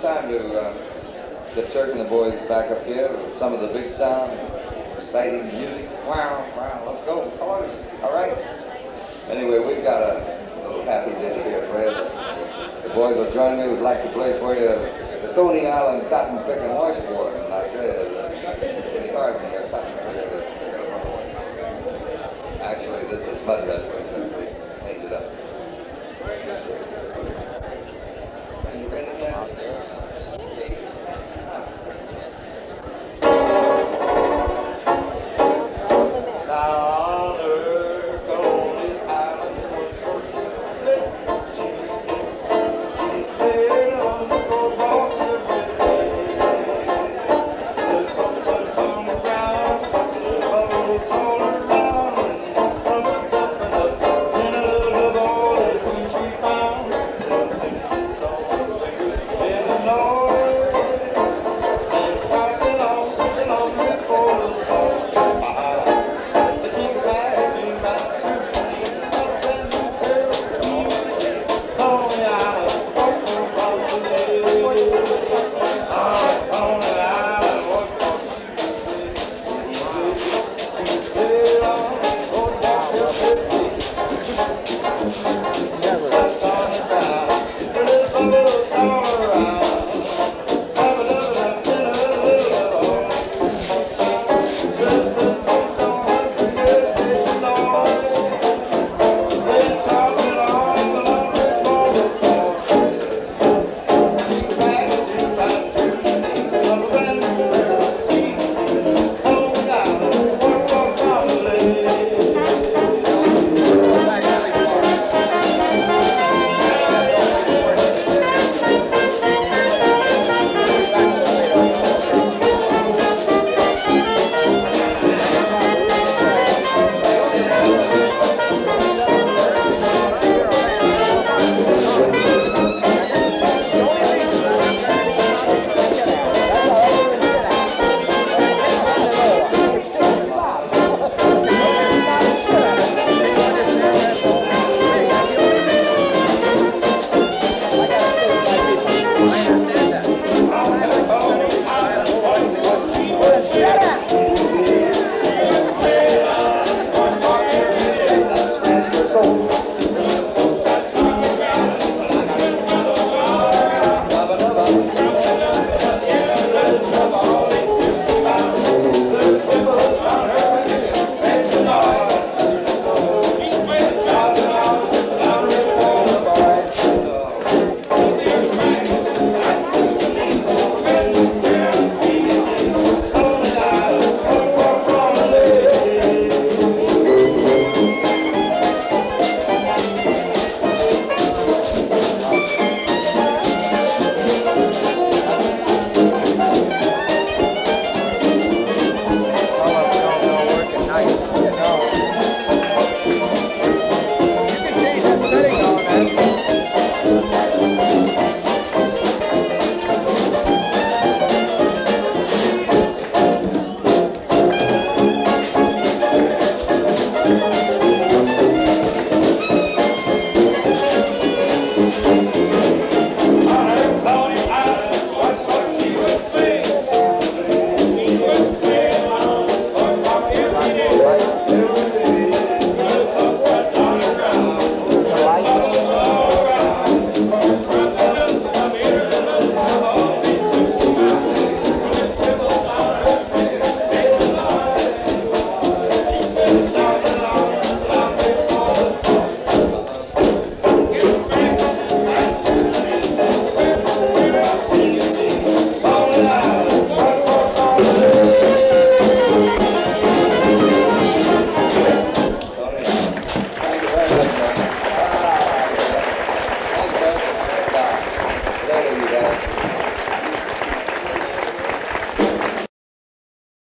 time to get Turk and the boys back up here with some of the big sound, exciting music. Wow, wow, let's go, colors. All right. Anyway, we've got a little happy ditty here for you. The boys will join me. We'd like to play for you the Coney Island cotton picking washboard. And I tell you, it's pretty hard when you're cotton picking. Actually, this is mud wrestling.